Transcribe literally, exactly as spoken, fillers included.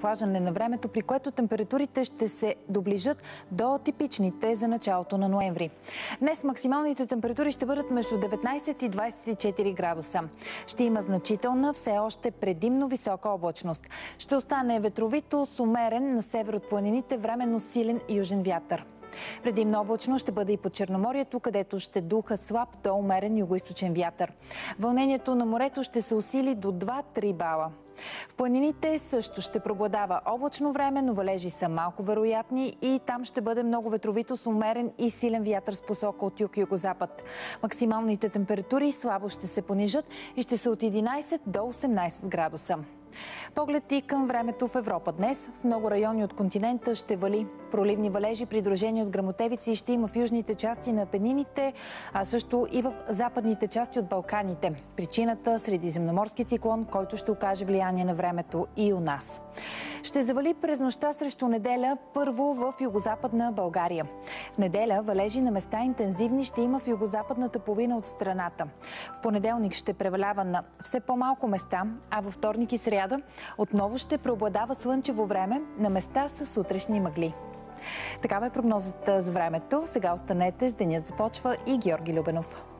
разхлаждане на времето, при което температурите ще се доближат до типичните за началото на ноември. Днес максималните температури ще бъдат между деветнайсет и двайсет и четири градуса. Ще има значителна, все още предимно висока облачност. Ще остане ветровито с умерен на север от планините, временно силен южен вятър. Предимно облачно ще бъде и по Черноморието, където ще духа слаб до умерен югоизточен вятър. Вълнението на морето ще се усили до два-три бала. В планините също ще преобладава облачно време, но валежи са малко вероятни и там ще бъде много ветровито с умерен и силен вятър с посока от юг-югозапад. Максималните температури слабо ще се понижат и ще са от единайсет до осемнайсет градуса. Поглед и към времето в Европа днес. В много райони от континента ще вали. Проливни валежи, придружени от гръмотевици, ще има в южните части на Апенините, а също и в западните части от Балканите. Причината – средиземноморски циклон, който ще окаже влияние на времето и у нас. Ще завали през нощта срещу неделя първо в югозападна България. В неделя валежи на места интензивни ще има в югозападната половина от страната. В понеделник ще превалява на все по-малко места, а във вторник и сряда отново ще преобладава слънчево време на места с сутрешни мъгли. Такава е прогнозата за времето. Сега останете с Денят започва и Георги Любенов.